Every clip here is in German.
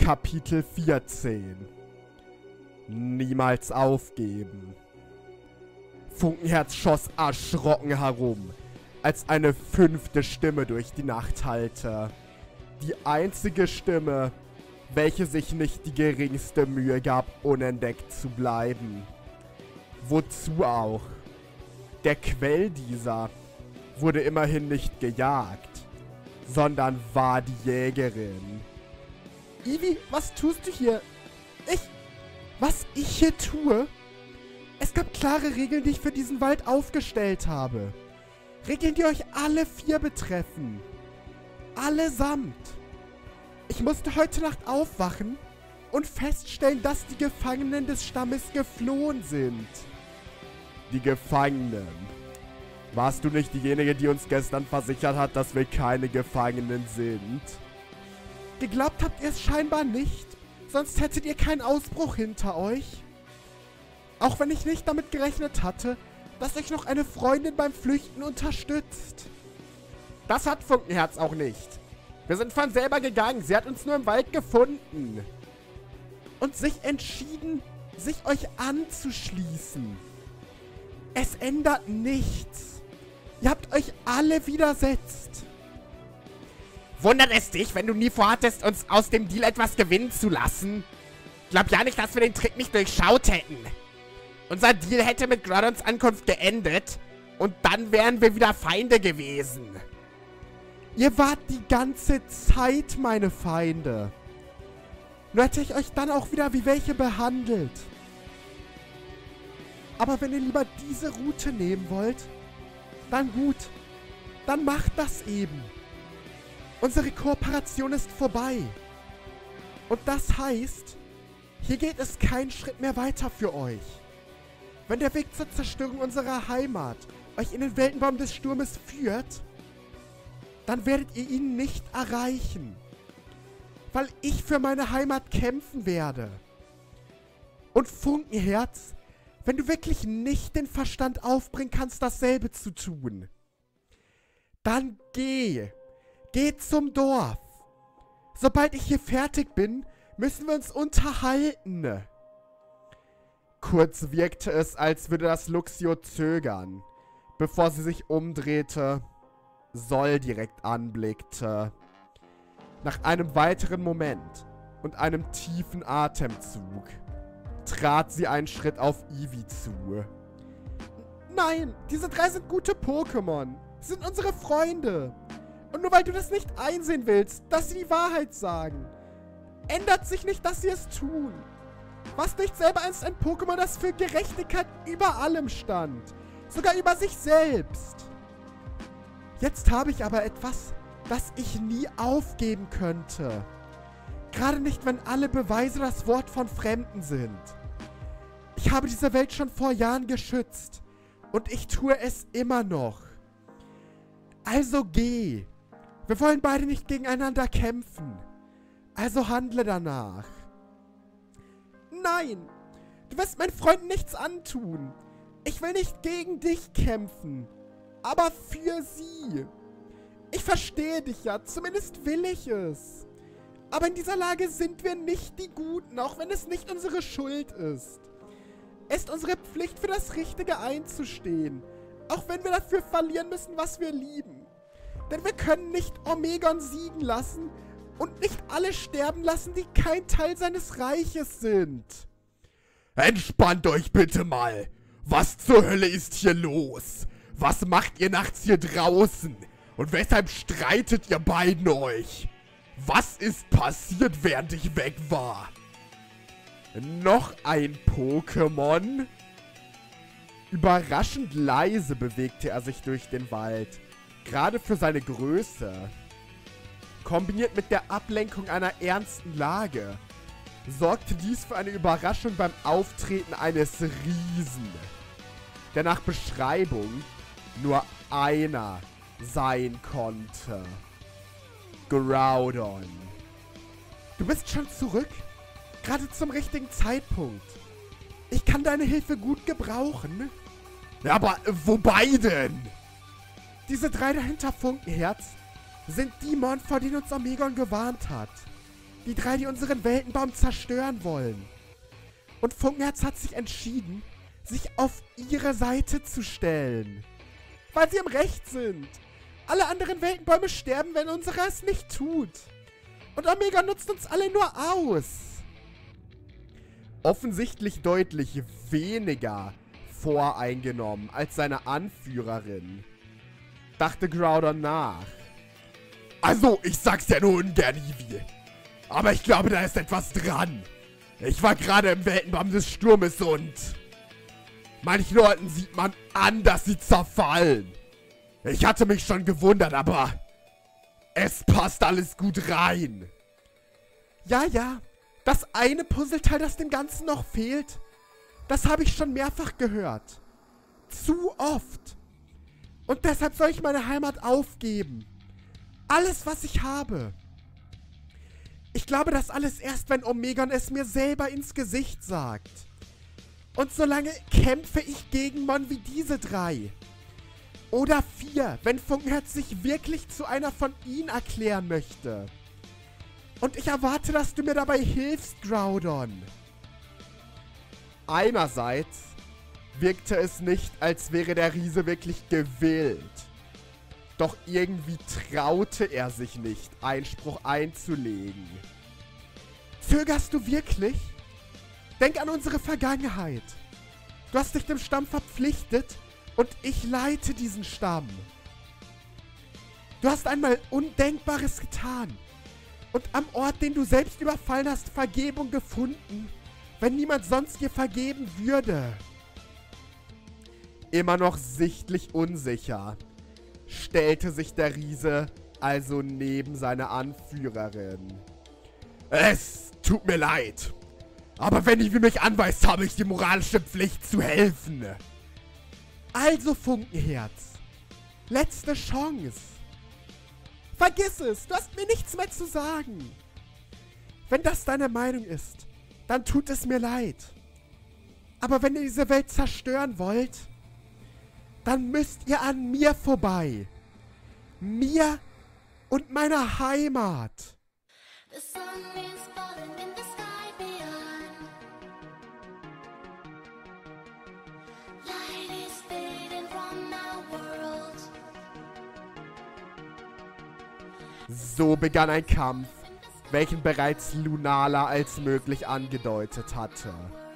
Kapitel 14. Niemals aufgeben. Funkenherz schoss erschrocken herum, als eine 5. Stimme durch die Nacht hallte. Die einzige Stimme, welche sich nicht die geringste Mühe gab, unentdeckt zu bleiben. Wozu auch? Der Quell dieser wurde immerhin nicht gejagt, sondern war die Jägerin. Ivy, was tust du hier? Was ich hier tue? Es gab klare Regeln, die ich für diesen Wald aufgestellt habe. Regeln, die euch alle 4 betreffen. Allesamt. Ich musste heute Nacht aufwachen und feststellen, dass die Gefangenen des Stammes geflohen sind. Die Gefangenen. Warst du nicht diejenige, die uns gestern versichert hat, dass wir keine Gefangenen sind? Geglaubt habt ihr es scheinbar nicht, sonst hättet ihr keinen Ausbruch hinter euch. Auch wenn ich nicht damit gerechnet hatte, dass euch noch eine Freundin beim Flüchten unterstützt. Das hat Funkenherz auch nicht. Wir sind von selber gegangen, sie hat uns nur im Wald gefunden. Und sich entschieden, sich euch anzuschließen. Es ändert nichts. Ihr habt euch alle widersetzt. Wundert es dich, wenn du nie vorhattest, uns aus dem Deal etwas gewinnen zu lassen? Glaub ja nicht, dass wir den Trick nicht durchschaut hätten. Unser Deal hätte mit Groddons Ankunft geendet und dann wären wir wieder Feinde gewesen. Ihr wart die ganze Zeit meine Feinde. Nur hätte ich euch dann auch wieder wie welche behandelt. Aber wenn ihr lieber diese Route nehmen wollt, dann gut, dann macht das eben. Unsere Kooperation ist vorbei. Und das heißt, hier geht es keinen Schritt mehr weiter für euch. Wenn der Weg zur Zerstörung unserer Heimat euch in den Weltenbaum des Sturmes führt, dann werdet ihr ihn nicht erreichen. Weil ich für meine Heimat kämpfen werde. Und Funkenherz, wenn du wirklich nicht den Verstand aufbringen kannst, dasselbe zu tun, dann geh. Geh zum Dorf. Sobald ich hier fertig bin, müssen wir uns unterhalten. Kurz wirkte es, als würde das Luxio zögern, bevor sie sich umdrehte, Sol direkt anblickte. Nach einem weiteren Moment und einem tiefen Atemzug trat sie einen Schritt auf Ivy zu. Nein, diese 3 sind gute Pokémon. Sie sind unsere Freunde. Und nur weil du das nicht einsehen willst, dass sie die Wahrheit sagen, ändert sich nicht, dass sie es tun. Was nicht selber einst ein Pokémon, das für Gerechtigkeit über allem stand. Sogar über sich selbst. Jetzt habe ich aber etwas, das ich nie aufgeben könnte. Gerade nicht, wenn alle Beweise das Wort von Fremden sind. Ich habe diese Welt schon vor Jahren geschützt. Und ich tue es immer noch. Also geh. Wir wollen beide nicht gegeneinander kämpfen. Also handle danach. Nein, du wirst meinen Freunden nichts antun. Ich will nicht gegen dich kämpfen, aber für sie. Ich verstehe dich ja, zumindest will ich es. Aber in dieser Lage sind wir nicht die Guten, auch wenn es nicht unsere Schuld ist. Es ist unsere Pflicht, für das Richtige einzustehen, auch wenn wir dafür verlieren müssen, was wir lieben. Denn wir können nicht Omegon siegen lassen und nicht alle sterben lassen, die kein Teil seines Reiches sind. Entspannt euch bitte mal. Was zur Hölle ist hier los? Was macht ihr nachts hier draußen? Und weshalb streitet ihr beiden euch? Was ist passiert, während ich weg war? Noch ein Pokémon? Überraschend leise bewegte er sich durch den Wald. Gerade für seine Größe. Kombiniert mit der Ablenkung einer ernsten Lage, sorgte dies für eine Überraschung beim Auftreten eines Riesen, der nach Beschreibung nur einer sein konnte. Groudon. Du bist schon zurück? Gerade zum richtigen Zeitpunkt. Ich kann deine Hilfe gut gebrauchen. Ja, aber wobei denn? Diese 3 dahinter Funkenherz sind die Mon, vor denen uns Omegon gewarnt hat. Die 3, die unseren Weltenbaum zerstören wollen. Und Funkenherz hat sich entschieden, sich auf ihre Seite zu stellen. Weil sie im Recht sind. Alle anderen Weltenbäume sterben, wenn unserer es nicht tut. Und Omega nutzt uns alle nur aus. Offensichtlich deutlich weniger voreingenommen als seine Anführerin, dachte Groudon nach. Also, ich sag's ja nur ungern, Eevee. Aber ich glaube, da ist etwas dran. Ich war gerade im Weltenbaum des Sturmes und manchen Leuten sieht man an, dass sie zerfallen. Ich hatte mich schon gewundert, aber es passt alles gut rein. Ja, ja. Das eine Puzzleteil, das dem Ganzen noch fehlt, das habe ich schon mehrfach gehört. Zu oft. Und deshalb soll ich meine Heimat aufgeben. Alles, was ich habe. Ich glaube das alles erst, wenn Omegon es mir selber ins Gesicht sagt. Und solange kämpfe ich gegen Mon wie diese 3. Oder 4, wenn Funkenherz sich wirklich zu einer von ihnen erklären möchte. Und ich erwarte, dass du mir dabei hilfst, Groudon. Einerseits wirkte es nicht, als wäre der Riese wirklich gewillt. Doch irgendwie traute er sich nicht, Einspruch einzulegen. Zögerst du wirklich? Denk an unsere Vergangenheit. Du hast dich dem Stamm verpflichtet und ich leite diesen Stamm. Du hast einmal Undenkbares getan. Und am Ort, den du selbst überfallen hast, Vergebung gefunden, wenn niemand sonst dir vergeben würde. Immer noch sichtlich unsicher stellte sich der Riese also neben seine Anführerin. Es tut mir leid, aber wenn Eevee mich anweist, habe ich die moralische Pflicht zu helfen. Also Funkenherz, letzte Chance. Vergiss es, du hast mir nichts mehr zu sagen. Wenn das deine Meinung ist, dann tut es mir leid. Aber wenn ihr diese Welt zerstören wollt, dann müsst ihr an mir vorbei. Mir und meiner Heimat. The sun is falling in the sky beyond. Light is fading from our world. So begann ein Kampf, welchen bereits Lunala als möglich angedeutet hatte.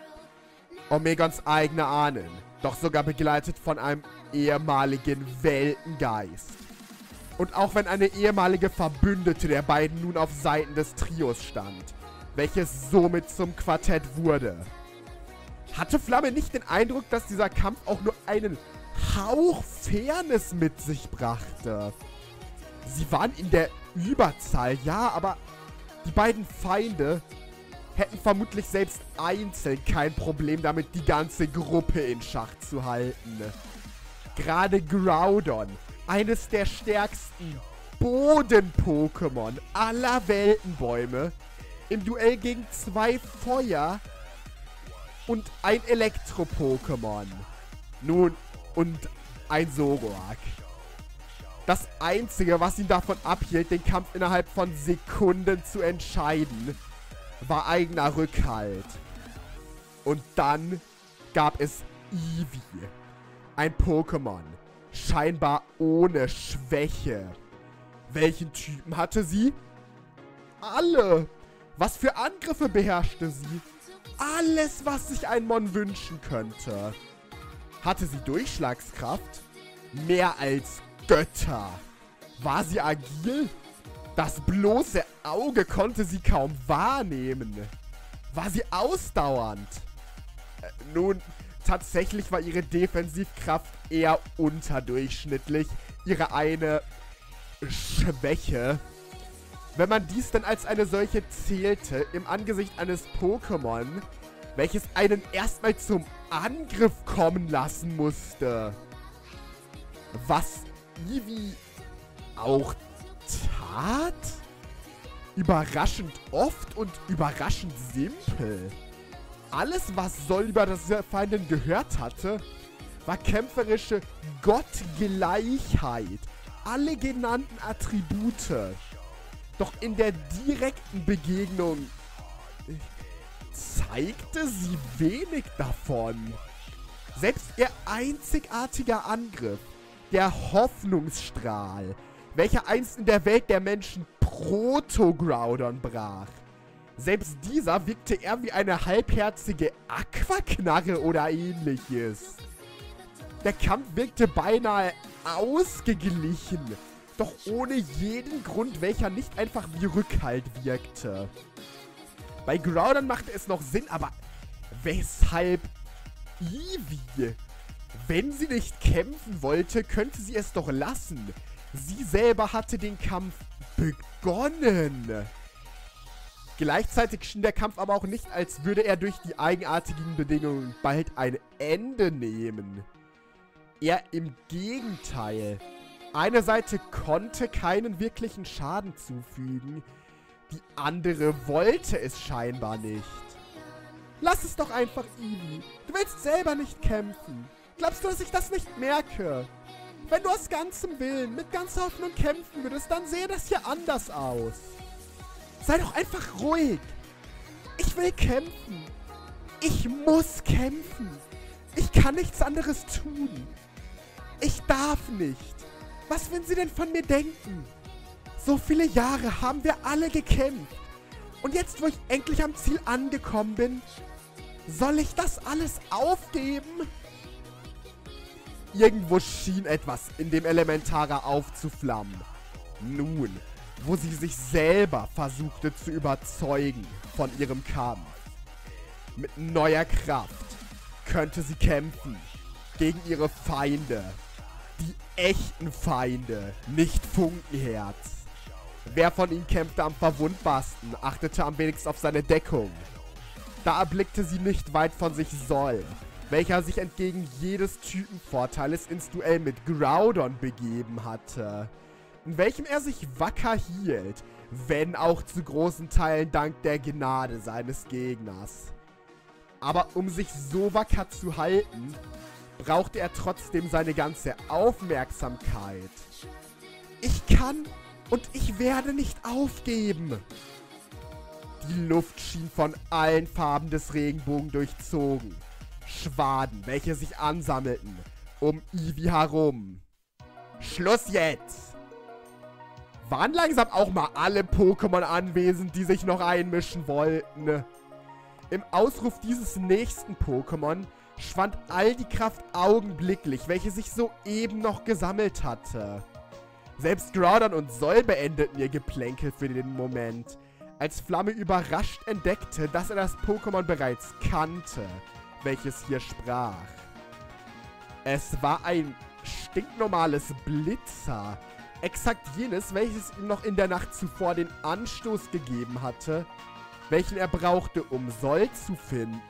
Omegons eigene Ahnen, doch sogar begleitet von einem ehemaligen Weltengeist. Und auch wenn eine ehemalige Verbündete der beiden nun auf Seiten des Trios stand, welches somit zum Quartett wurde. Hatte Flamme nicht den Eindruck, dass dieser Kampf auch nur einen Hauch Fairness mit sich brachte? Sie waren in der Überzahl, ja, aber die beiden Feinde hätten vermutlich selbst einzeln kein Problem damit, die ganze Gruppe in Schach zu halten. Gerade Groudon, eines der stärksten Boden-Pokémon aller Weltenbäume, im Duell gegen 2 Feuer- und ein Elektro-Pokémon. Nun, und ein Zoroark. Das Einzige, was ihn davon abhielt, den Kampf innerhalb von Sekunden zu entscheiden, war eigener Rückhalt. Und dann gab es Eevee. Ein Pokémon. Scheinbar ohne Schwäche. Welchen Typen hatte sie? Alle. Was für Angriffe beherrschte sie? Alles, was sich ein Mon wünschen könnte. Hatte sie Durchschlagskraft? Mehr als Götter. War sie agil? Das bloße Auge konnte sie kaum wahrnehmen. War sie ausdauernd? Nun, tatsächlich war ihre Defensivkraft eher unterdurchschnittlich. Ihre eine Schwäche, wenn man dies denn als eine solche zählte, im Angesicht eines Pokémon, welches einen erstmal zum Angriff kommen lassen musste. Was Eevee auch tat? Überraschend oft und überraschend simpel. Alles, was Sol über das Feindin gehört hatte, war kämpferische Gottgleichheit. Alle genannten Attribute. Doch in der direkten Begegnung zeigte sie wenig davon. Selbst ihr einzigartiger Angriff, der Hoffnungsstrahl, welcher einst in der Welt der Menschen Proto-Groudon brach. Selbst dieser wirkte eher wie eine halbherzige Aquaknarre oder ähnliches. Der Kampf wirkte beinahe ausgeglichen, doch ohne jeden Grund, welcher nicht einfach wie Rückhalt wirkte. Bei Groudon machte es noch Sinn, aber weshalb Eevee? Wenn sie nicht kämpfen wollte, könnte sie es doch lassen. Sie selber hatte den Kampf begonnen. Gleichzeitig schien der Kampf aber auch nicht, als würde er durch die eigenartigen Bedingungen bald ein Ende nehmen. Eher im Gegenteil. Eine Seite konnte keinen wirklichen Schaden zufügen, die andere wollte es scheinbar nicht. Lass es doch einfach, Eevee. Du willst selber nicht kämpfen. Glaubst du, dass ich das nicht merke? Wenn du aus ganzem Willen, mit ganzer Hoffnung kämpfen würdest, dann sähe das hier anders aus. Sei doch einfach ruhig. Ich will kämpfen. Ich muss kämpfen. Ich kann nichts anderes tun. Ich darf nicht. Was würden sie denn von mir denken? So viele Jahre haben wir alle gekämpft. Und jetzt, wo ich endlich am Ziel angekommen bin, soll ich das alles aufgeben? Irgendwo schien etwas in dem Elementara aufzuflammen. Nun, wo sie sich selber versuchte zu überzeugen von ihrem Kampf. Mit neuer Kraft könnte sie kämpfen gegen ihre Feinde. Die echten Feinde, nicht Funkenherz. Wer von ihnen kämpfte am verwundbarsten, achtete am wenigsten auf seine Deckung. Da erblickte sie nicht weit von sich Sol, welcher sich entgegen jedes Typenvorteiles ins Duell mit Groudon begeben hatte, in welchem er sich wacker hielt, wenn auch zu großen Teilen dank der Gnade seines Gegners. Aber um sich so wacker zu halten, brauchte er trotzdem seine ganze Aufmerksamkeit. Ich kann und ich werde nicht aufgeben. Die Luft schien von allen Farben des Regenbogen durchzogen. Schwaden, welche sich ansammelten, um Eevee herum. Schluss jetzt! Waren langsam auch mal alle Pokémon anwesend, die sich noch einmischen wollten. Im Ausruf dieses nächsten Pokémon schwand all die Kraft augenblicklich, welche sich soeben noch gesammelt hatte. Selbst Groudon und Sol beendeten ihr Geplänkel für den Moment, als Flamme überrascht entdeckte, dass er das Pokémon bereits kannte, welches hier sprach. Es war ein stinknormales Blitzer, exakt jenes, welches ihm noch in der Nacht zuvor den Anstoß gegeben hatte, welchen er brauchte, um Sol zu finden.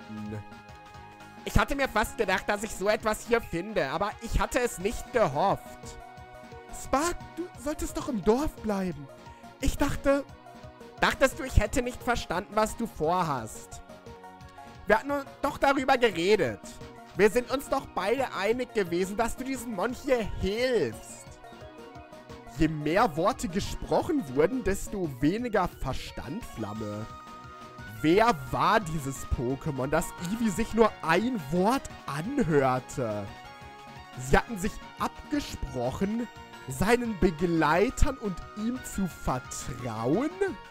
Ich hatte mir fast gedacht, dass ich so etwas hier finde, aber ich hatte es nicht gehofft. Spark, du solltest doch im Dorf bleiben. Ich dachte... Dachtest du, ich hätte nicht verstanden, was du vorhast? Wir hatten doch darüber geredet. Wir sind uns doch beide einig gewesen, dass du diesem Mon hier hilfst. Je mehr Worte gesprochen wurden, desto weniger verstand Flamme. Wer war dieses Pokémon, das Eevee sich nur ein Wort anhörte? Sie hatten sich abgesprochen, seinen Begleitern und ihm zu vertrauen?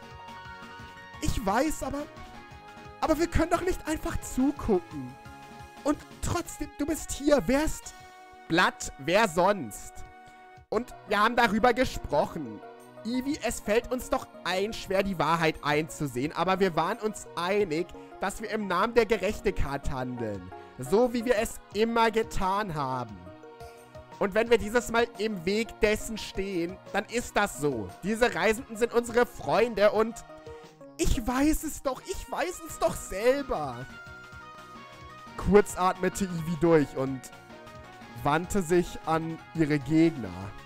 Ich weiß, aber wir können doch nicht einfach zugucken. Und trotzdem, du bist hier, wer ist... Blatt, wer sonst? Und wir haben darüber gesprochen. Eevee, es fällt uns doch schwer, die Wahrheit einzusehen, aber wir waren uns einig, dass wir im Namen der Gerechtigkeit handeln. So wie wir es immer getan haben. Und wenn wir dieses Mal im Weg dessen stehen, dann ist das so. Diese Reisenden sind unsere Freunde und... Ich weiß es doch selber. Kurz atmete Eevee durch und wandte sich an ihre Gegner.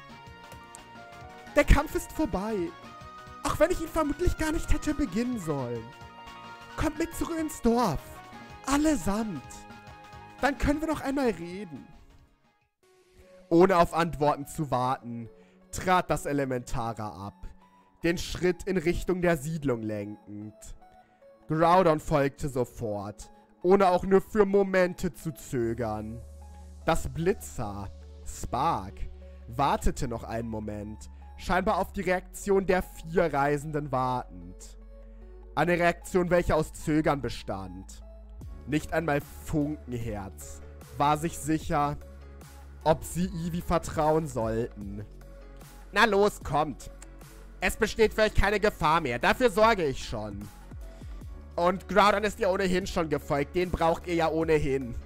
Der Kampf ist vorbei. Auch wenn ich ihn vermutlich gar nicht hätte beginnen sollen. Kommt mit zurück ins Dorf. Allesamt. Dann können wir noch einmal reden. Ohne auf Antworten zu warten, trat das Elementara ab. den Schritt in Richtung der Siedlung lenkend. Groudon folgte sofort, ohne auch nur für Momente zu zögern. Das Blitzer, Spark, wartete noch einen Moment, scheinbar auf die Reaktion der 4 Reisenden wartend. Eine Reaktion, welche aus Zögern bestand. Nicht einmal Funkenherz war sich sicher, ob sie Eevee vertrauen sollten. Na los, kommt. Es besteht für euch keine Gefahr mehr, dafür sorge ich schon. Und Groudon ist ihr ohnehin schon gefolgt, den braucht ihr ja ohnehin.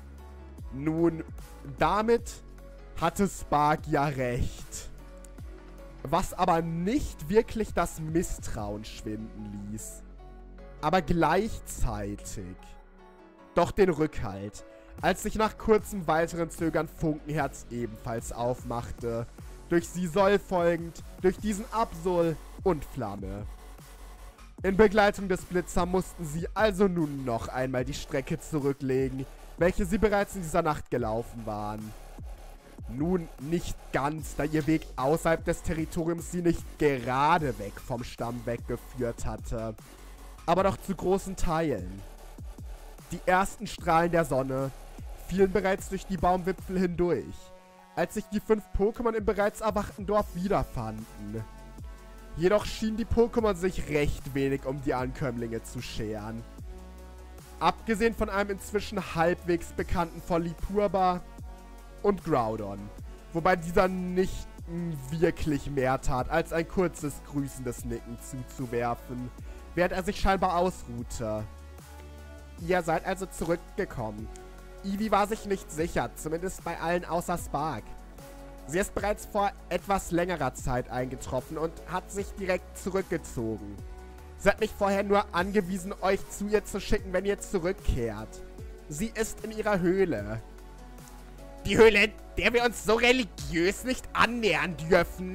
Nun, damit hatte Spark ja recht. Was aber nicht wirklich das Misstrauen schwinden ließ. Aber gleichzeitig doch den Rückhalt, als sich nach kurzem weiteren Zögern Funkenherz ebenfalls aufmachte. Durch sie Soll folgend, durch diesen Absol und Flamme. In Begleitung des Blitzer mussten sie also nun noch einmal die Strecke zurücklegen, welche sie bereits in dieser Nacht gelaufen waren. Nun nicht ganz, da ihr Weg außerhalb des Territoriums sie nicht gerade weg vom Stamm weggeführt hatte, aber doch zu großen Teilen. Die ersten Strahlen der Sonne fielen bereits durch die Baumwipfel hindurch, als sich die 5 Pokémon im bereits erwachten Dorf wiederfanden. Jedoch schienen die Pokémon sich recht wenig um die Ankömmlinge zu scheren. Abgesehen von einem inzwischen halbwegs bekannten Folipurba und Groudon, wobei dieser nicht wirklich mehr tat, als ein kurzes grüßendes Nicken zuzuwerfen, während er sich scheinbar ausruhte. Ihr seid also zurückgekommen. Eevee war sich nicht sicher, zumindest bei allen außer Spark. Sie ist bereits vor etwas längerer Zeit eingetroffen und hat sich direkt zurückgezogen. Sie hat mich vorher nur angewiesen, euch zu ihr zu schicken, wenn ihr zurückkehrt. Sie ist in ihrer Höhle. Die Höhle, der wir uns so religiös nicht annähern dürfen.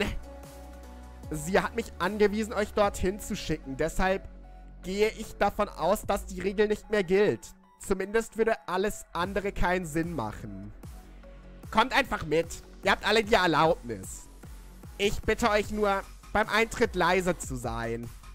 Sie hat mich angewiesen, euch dorthin zu schicken. Deshalb gehe ich davon aus, dass die Regel nicht mehr gilt. Zumindest würde alles andere keinen Sinn machen. Kommt einfach mit. Ihr habt alle die Erlaubnis. Ich bitte euch nur, beim Eintritt leise zu sein.